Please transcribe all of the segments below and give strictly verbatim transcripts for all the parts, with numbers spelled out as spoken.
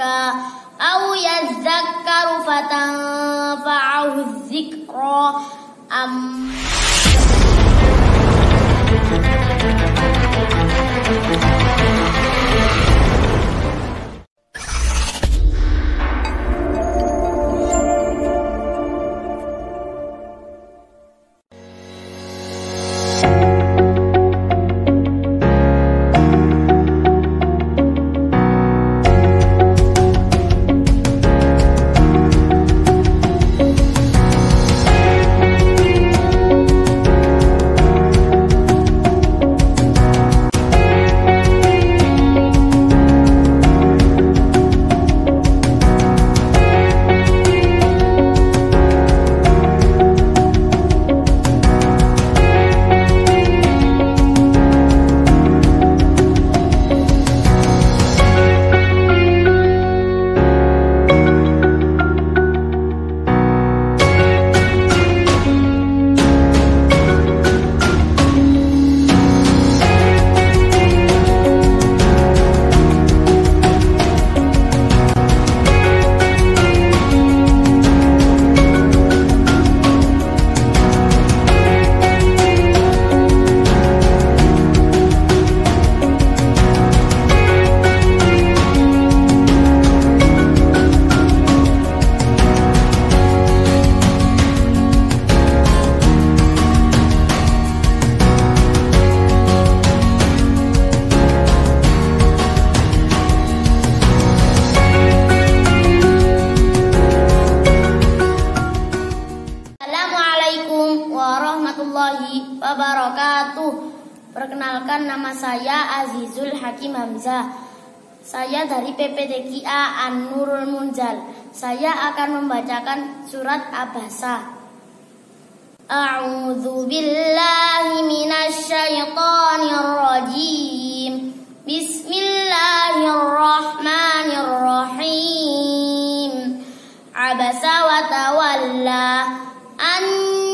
يزكى أو يذكر فتنفعه الذكرى أم warahmatullahi wabarakatuh. Perkenalkan, nama saya Azizul Hakim Hamzah. Saya dari P P T Q A An-Nurul Munzal. Saya akan membacakan surat Abasa. A'udzu billahi minasy syaithanir rajim. Bismillahirrahmanirrahim. Abasa wa tawalla an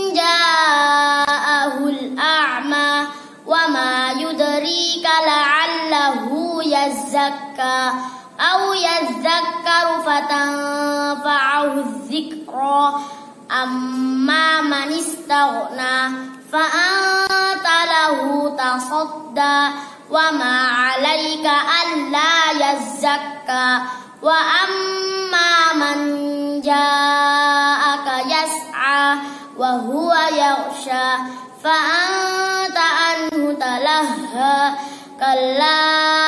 ja'ahul a'ma wa ma yudrika la'allahu yazakka aw yadhakkaru fatanfa'ahu dzikra amma man istaghna fa anta lahu tasadda wa ma 'alaika alla yazakka wa amma man ja'aka yas'a wa huwa yaghsha fa anta anhu talahha kalla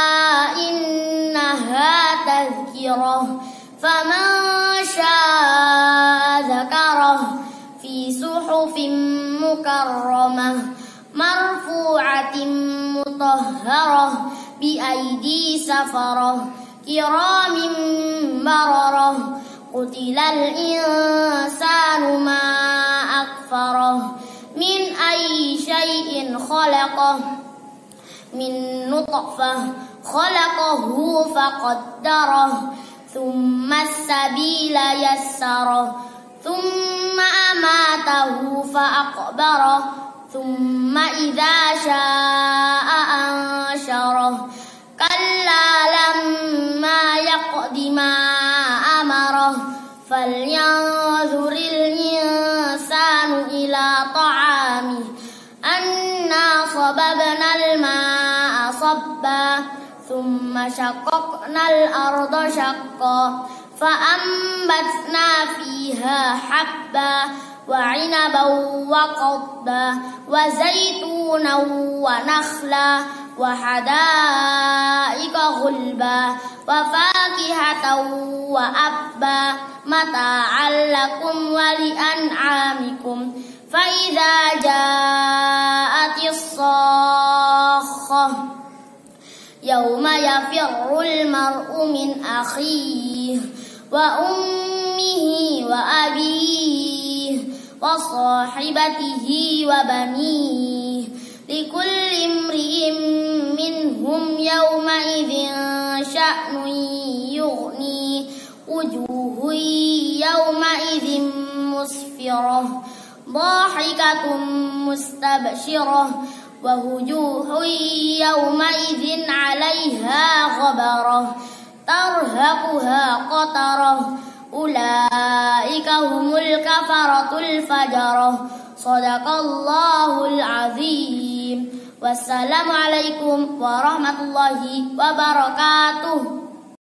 innaha tadhkirah faman syaa'a dzakarah fi suhufin mukarramah marfu'atin mutahharah bi aidi safarah kiramin bararah qutilal insanu ma akfarah min ayyi syai'in khalaqah min nutfah khalaqahu faqaddarah thumma as-sabila yassarah thumma amatahu fa'aqbarah thumma idza syaa'a ansyarah kalla lamma yaqdi ma amarah falyanzuril insanu ila ta'amih anna sababnal ma'a sabba thumma shaqqaqnal arda shaqqa fa'ambatna fiha habba wa 'inaban wa qadba wa zaytunan wa nakhla wa hada'iqa ghulba wa fakihatan wa abba mata'an lakum wa li'an'amikum fa idza ja'atis sakhah yawma yafirrul mar'u min akhihi wa ummihi wa abihi wa sahibatihi wa banihi likulli imri'in minhum yawma idzin sya'nun yughni wujuhun yawma idzin musfirah dhahikatun mustabshirah wa wujuhun yawma idzin 'alaiha ghabarah tarha tarhaquha qatarah ulaika humul kafaratul fajarah. Shadaqallahul azim. Wassalamualaikum warahmatullahi wabarakatuh.